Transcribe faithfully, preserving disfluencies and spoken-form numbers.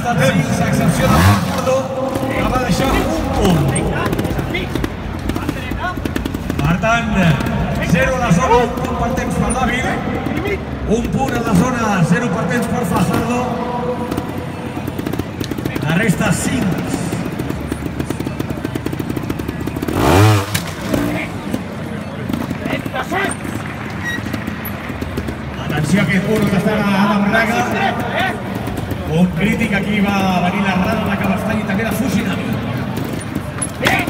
estat sis, a excepció de Fajardo, que va deixar un punt. Per tant, zero a la zona, un punt per temps per David, un punt a la zona, zero per temps per Fajardo. La resta cinc. Atenció a aquest punt que està Adam Braga. Un crític aquí va venir la rada de Cabestany i també de Fujinami.